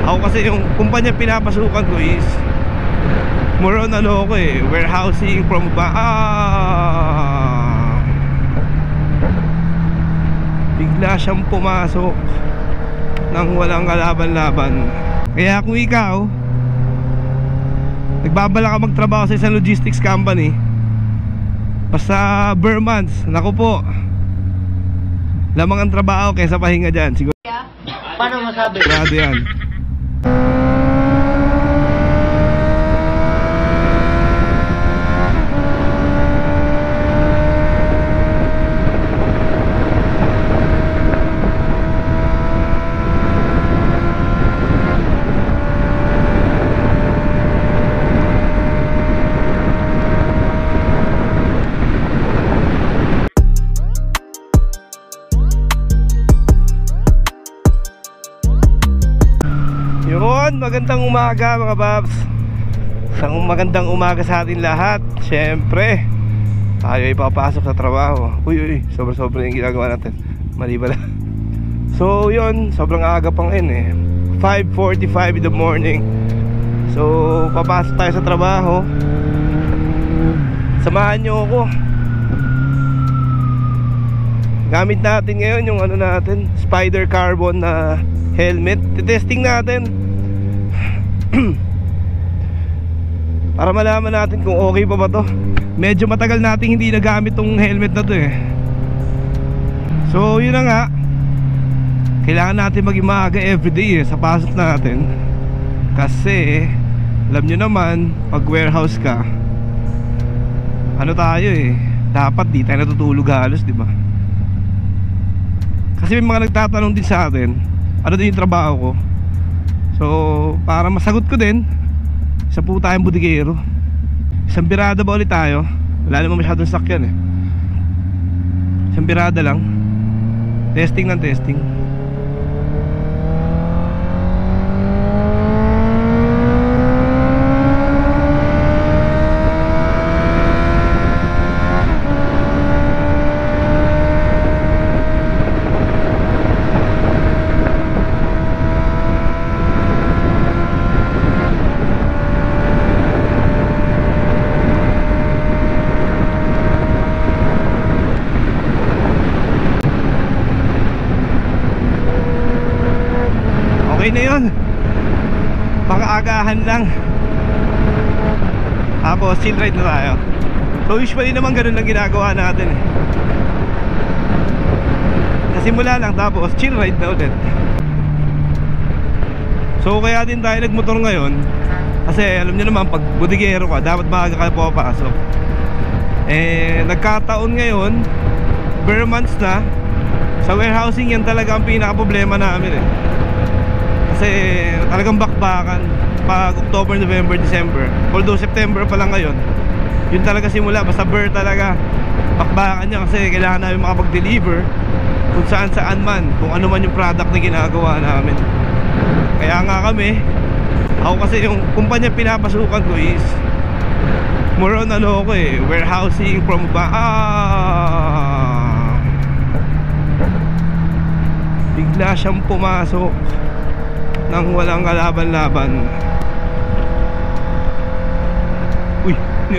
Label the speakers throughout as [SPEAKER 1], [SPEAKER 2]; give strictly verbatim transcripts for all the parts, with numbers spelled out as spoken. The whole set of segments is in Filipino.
[SPEAKER 1] Ako kasi yung kumpanya pinapasukan ko is more on ano ko eh, warehousing from ba ah, bigla siyang pumasok nang walang kalaban-laban. Kaya kung ikaw nagbabala ka magtrabaho sa isang logistics company, basta bare months, naku po, lamang ang trabaho kaysa pahinga dyan. Siguro
[SPEAKER 2] paano masabi?
[SPEAKER 1] grado yan. Yun, magandang umaga mga babs. Isang magandang umaga sa atin lahat. Siyempre tayo ay papasok sa trabaho. Uy uy, sobra-sobra yung ginagawa natin. Mali ba lang? So yun, sobrang aga pang in eh, five forty-five in the morning. So papasok tayo sa trabaho. Samahan nyo ako. Gamit natin ngayon yung ano natin, Spider Carbon na helmet. Testing natin para malaman natin kung okay pa ba to. Medyo matagal nating hindi nagamit tong helmet na to eh. So yun na nga, kailangan natin maging maaga everyday eh, sa pasok natin. Kasi alam nyo naman, pag warehouse ka, ano tayo eh, dapat di tayo natutulog halos, di ba? Kasi may mga nagtatanong din sa atin, ano din yung trabaho ko. So para masagot ko din, isa po tayong budigero. Isang birada ba ulit tayo? Wala naman masyadong sakyan eh. Isang birada lang. Testing ng testing. Okay na yun, pang-aagahan lang. Tapos chill ride na tayo. So usually naman ganun lang ginagawa natin eh. Kasimula lang tapos chill ride na ulit. So kaya din tayo nagmotor ngayon, kasi alam niyo naman pag budigero ka dapat maaga ka papasok. Eh nagkataon ngayon, bare months na. Sa warehousing yan talaga ang pinaka problema namin eh. Kasi talagang bakbakan pag October, November, December. Although September pa lang ngayon, yun talaga simula, basta bare talaga. Bakbakan niya kasi kailangan namin makapag-deliver kung saan saan man, kung ano man yung product na ginagawa namin. Kaya nga kami, ako kasi yung kumpanya pinapasukan ko is more on ano ko eh, warehousing from ba ah, bigla siyang pumasok nang walang kalaban-laban. Uy.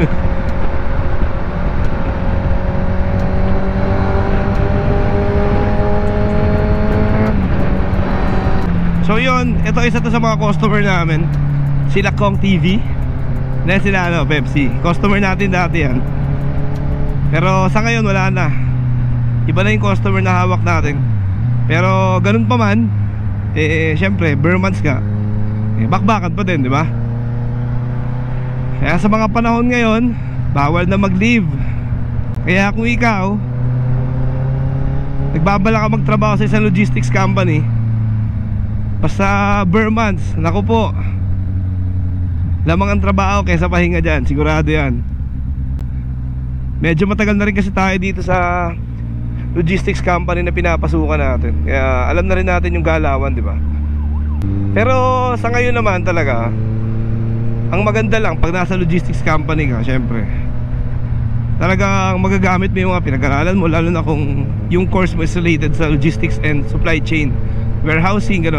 [SPEAKER 1] So yun, ito isa to sa mga customer namin, sila Kong T V. Dahil sila ano, Pepsi. Customer natin dati yan. Pero sa ngayon wala na. Iba na yung customer na hawak natin. Pero ganun pa man, eh syempre bare months ka, eh, bakbakan pa din, di ba? Kaya sa mga panahon ngayon, bawal na mag-leave. Kaya kung ikaw nagbabala ka magtrabaho sa isang logistics company, basta bare months, naku po, lamang ang trabaho kaysa pahinga dyan. Sigurado yan. Medyo matagal na rin kasi tayo dito sa logistics company na pinapasukan natin, kaya alam na rin natin yung galawan, di ba? Pero sa ngayon naman talaga, ang maganda lang pag nasa logistics company ka, syempre talagang magagamit mo yung mga pinag-aralan mo, lalo na kung yung course mo is related sa logistics and supply chain, warehousing, gano'n.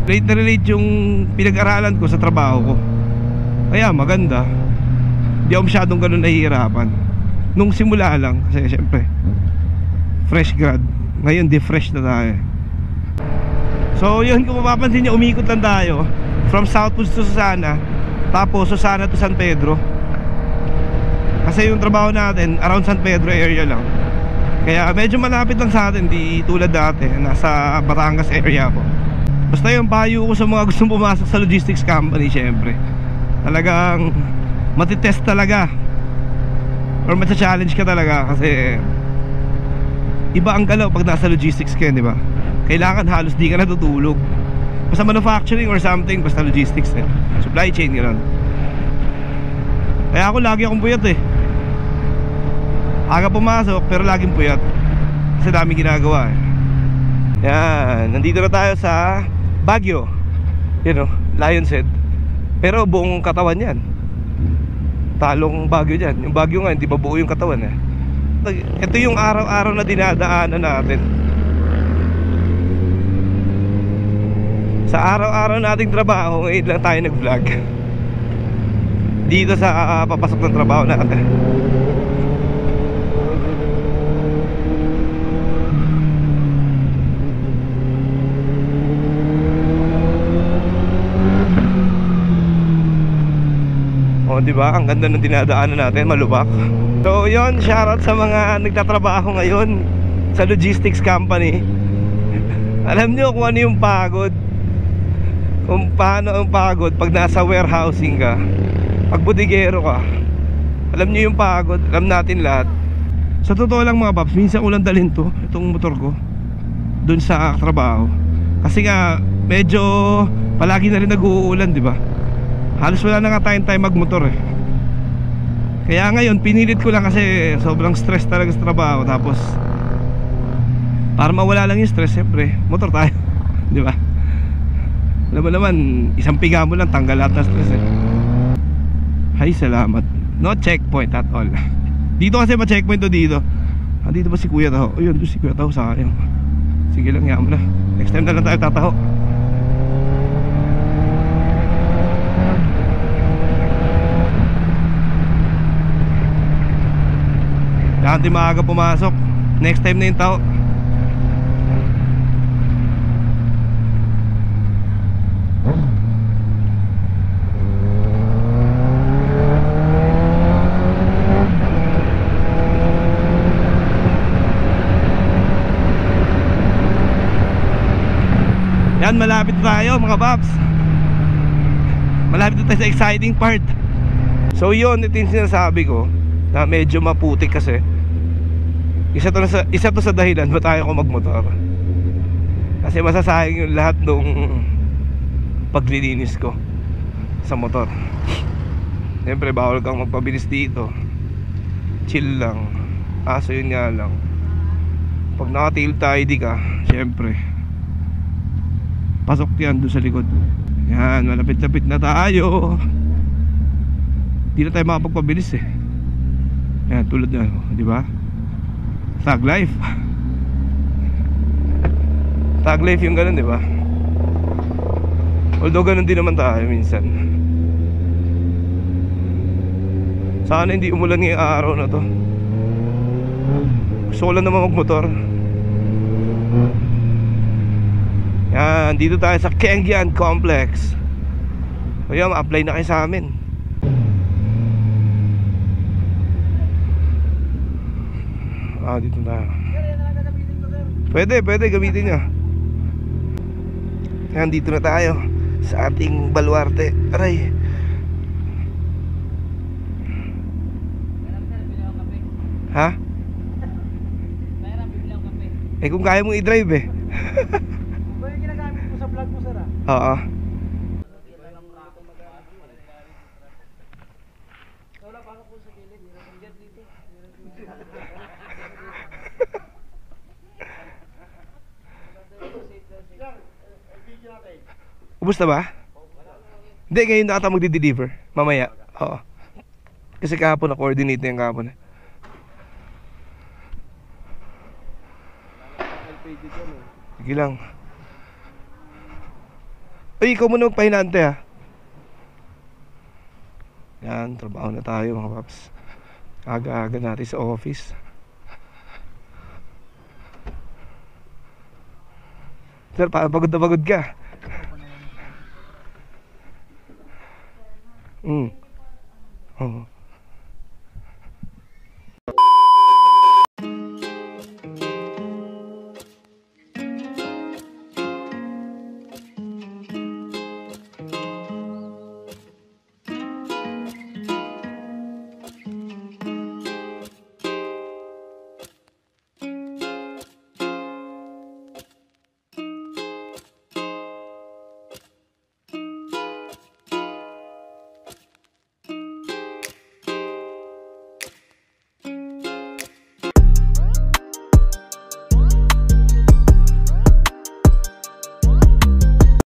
[SPEAKER 1] relate na relate yung pinag-aralan ko sa trabaho ko. Kaya maganda. Hindi ako masyadong ganun nahihirapan. Nung simula lang, kasi syempre fresh grad. Ngayon di fresh na tayo. So yun, kung mapapansin nyo, umikot lang tayo from Southwoods to Susana, tapos Susana to San Pedro. Kasi yung trabaho natin around San Pedro area lang. Kaya medyo malapit lang sa atin, di tulad dati nasa Batangas area ko. Basta yung payo ko sa mga gustong pumasok sa logistics company, syempre talagang matitest talaga or matcha-challenge ka talaga. Kasi iba ang galaw pag nasa logistics ka, di ba? Kailangan halos di ka natutulog. Basta manufacturing or something, basta logistics eh. Supply chain, gano'n. Kaya ako lagi akong puyat eh. Aga pumasok pero laging puyat kasi dami ginagawa eh. Yan, nandito na tayo sa Baguio. You know, Lion's Head. Pero buong katawan yan. Talong Baguio dyan. Yung Baguio nga, hindi pa buo yung katawan eh. Ito yung araw-araw na dinadaanan natin. Sa araw-araw nating trabaho, ngayon lang tayo nag-vlog dito sa uh, papasok ng trabaho natin. O, di ba? Ang ganda ng dinadaanan natin, malubak. So, yun, shoutout sa mga nagtatrabaho ngayon sa logistics company. Alam nyo kung ano yung pagod, kung paano ang pagod pag nasa warehousing ka, pag bodigero ka. Alam nyo yung pagod, alam natin lahat. Sa totoo lang mga paps, minsan ulang dalhin to, itong motor ko, dun sa trabaho. Kasi nga, medyo palagi na rin nag-uulan, di ba? Halos wala na nga tayong time magmotor eh. Kaya ngayon pinilit ko lang kasi sobrang stress talaga sa trabaho. Tapos para mawala lang yung stress, siyempre motor tayo. Di ba? Alam mo naman, isang piga mo lang tanggal lahat ng stress eh. Hay salamat. No checkpoint at all. Dito kasi ma-checkpoint to dito. Ah, dito ba si Kuya Taho? O yun, doon si Kuya Taho, sayang. Sige lang, yaman na. Next time na lang tayo tataho. Lahat di maaga pumasok. Next time na yung tao. Yan, malapit tayo mga paps. Malapit na tayo sa exciting part. So yun, ito yung sinasabi ko na medyo maputik kasi isa to, sa, isa to sa dahilan ba't tayo ko magmotor. Kasi masasayang yung lahat nung paglilinis ko sa motor. Siyempre bawal kang magpabilis dito, chill lang. Aso yun nga lang, pag naka-tilt I D ka, siyempre pasok yan doon sa likod. Yan, malapit-lapit na tayo. Hindi na tayo makapagpabilis eh. Yan, tulad na, di ba? Thug life. Thug life yung ganun, di ba? Although ganun din naman tayo minsan. Sana hindi umulan ngayong araw na to. Gusto ko lang naman magmotor. Yan, dito tayo sa Kengian Complex. O yan, ma-apply na kayo sa amin. Ah, dito na. Pwede, pwede gamitin nyo. Yan, dito na tayo sa ating baluarte. Aray. Ha? Eh kung kaya mong i-drive eh. Oo. Ubus na ba? Hindi, ngayon na ata magdi-deliver. Mamaya. Oo. Kasi kahapon na-coordinate na yung kahapon. Sige lang. Uy, ikaw muna magpahinante ha. Yan, trabaho na tayo mga paps. Aga-aga natin sa office. Sir, pa pagod na pagod ka. Hmm. Oo.